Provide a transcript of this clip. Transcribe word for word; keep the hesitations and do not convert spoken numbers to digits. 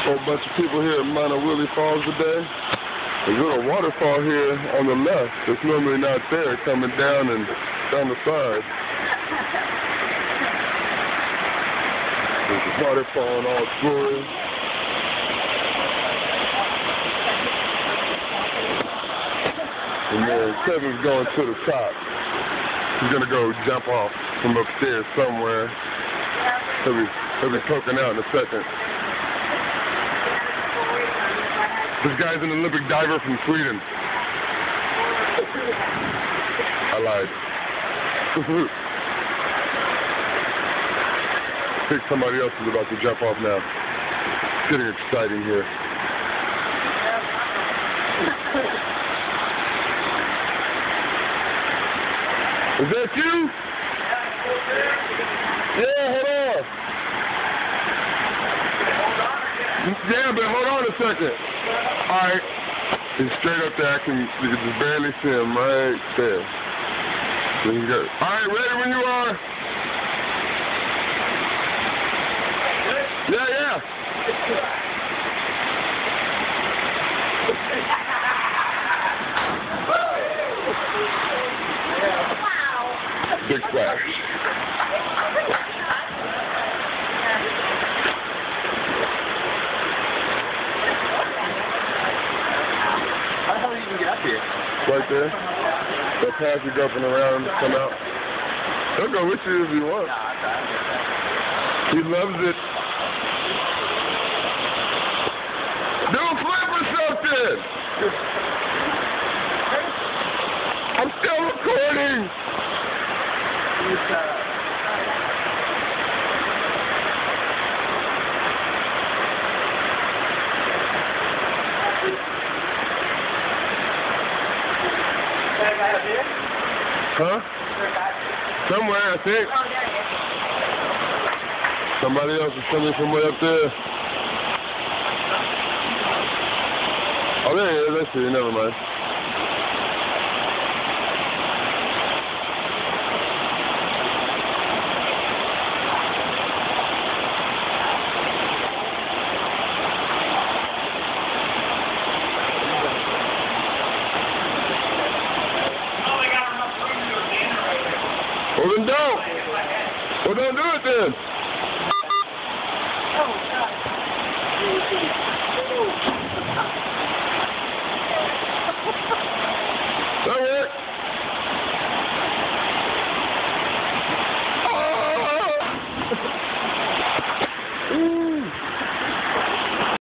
Whole bunch of people here at Maunawili Falls today. There's a little waterfall here on the left that's normally not there, coming down and down the side. There's a waterfall in all its glory. And then Kevin's going to the top. He's gonna go jump off from upstairs somewhere. He'll be, he'll be poking out in a second. This guy's an Olympic diver from Sweden. I lied. I think somebody else is about to jump off now. It's getting exciting here. Is that you? Yeah, hold on. Yeah, but hold on a second. Alright. He's straight up there. I can, you can just barely see him right there. There you go. Alright, ready when you are. Yeah, yeah. Big splash. How the hell did you even get up here? Right there. That path you go up and around and come out. He'll go with you if you want. He loves it. Do a flip or something! I'm still recording! Huh? Somewhere, I think. Somebody else is coming from way up there. Oh, there he is. I see. Never mind. Well, then don't. Well, don't do it then.